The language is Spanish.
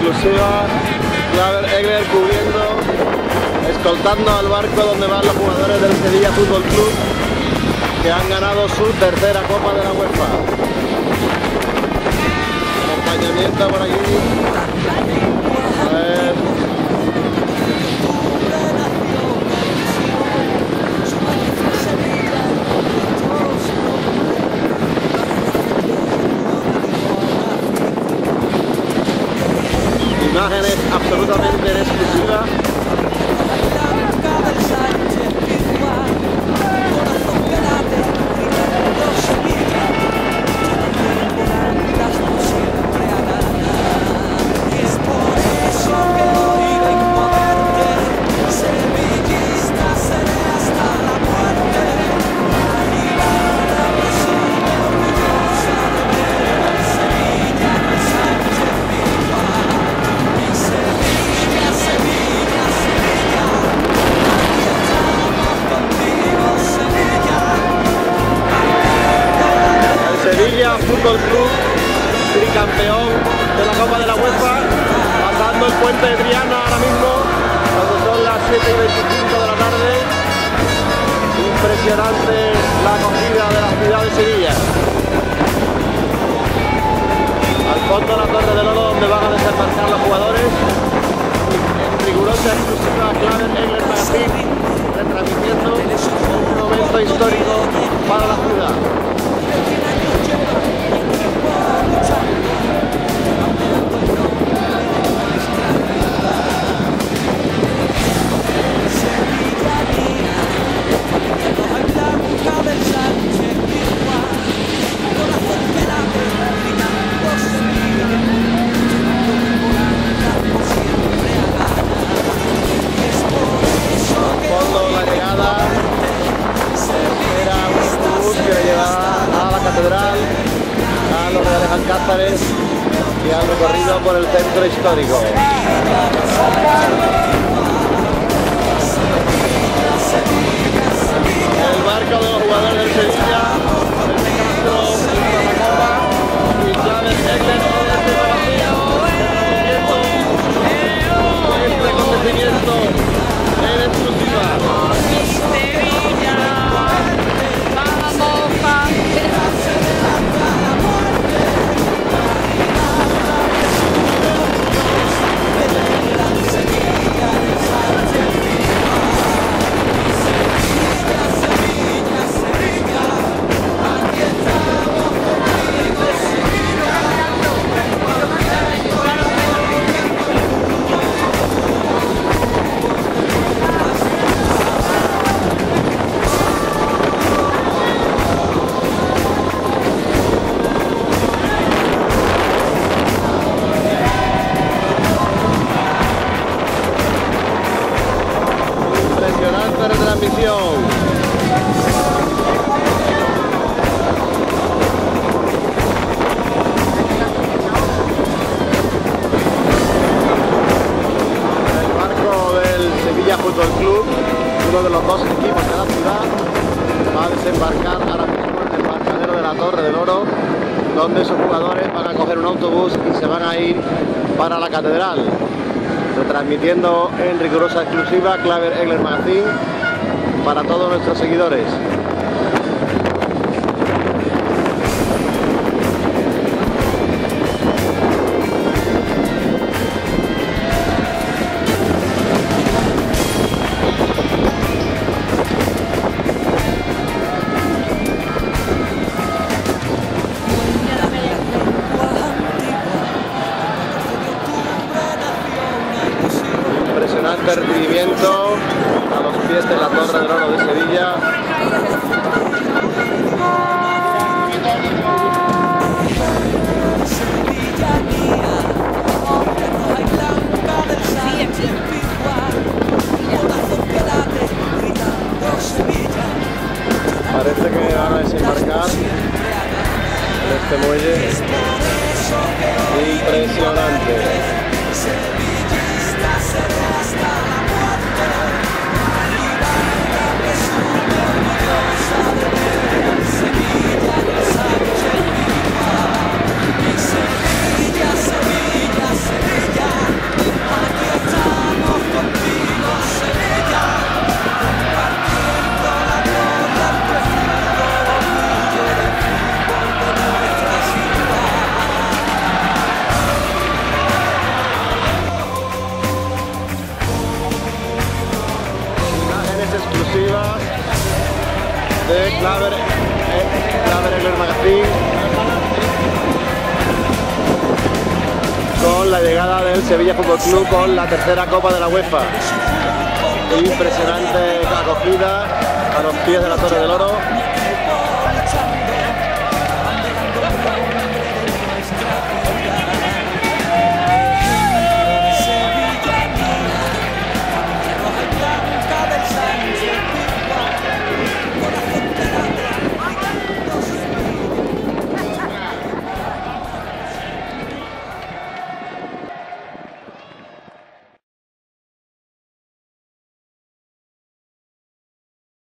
exclusiva, Claver Egler cubriendo, escoltando al barco donde van los jugadores del Sevilla Fútbol Club, que han ganado su tercera Copa de la UEFA. Acompañamiento por aquí. A ver. Imágenes absolutamente en exclusiva. Sevilla Fútbol Club, tricampeón de la Copa de la UEFA, pasando el puente de Triana ahora mismo, cuando son las 7:25 de la tarde. Impresionante la acogida de la ciudad de Sevilla. Al fondo la Torre del Oro, donde van a desembarcar los jugadores. En rigurosa exclusiva, Claver Egler Magazine, retransmitiendo un momento histórico para la ciudad. A los Reales Alcázares y al recorrido por el centro histórico. El barco de los jugadores del Sevilla, el Castro, la Copa y Claver Egler este acontecimiento en exclusiva. Retransmisión. El barco del Sevilla Fútbol Club, uno de los dos equipos de la ciudad, va a desembarcar ahora mismo en el embarcadero de la Torre del Oro, donde sus jugadores van a coger un autobús y se van a ir para la catedral. Retransmitiendo en rigurosa exclusiva Claver Egler Magazine para todos nuestros seguidores. Impresionante recibimiento a los pies de la Torre del Oro de Sevilla. Parece que van a desembarcar en este muelle. Impresionante. Sevilla, Sevilla, Sevilla. de Claver Egler Magazine, con la llegada del Sevilla Fútbol Club con la tercera Copa de la UEFA. Impresionante acogida a los pies de la Torre del Oro.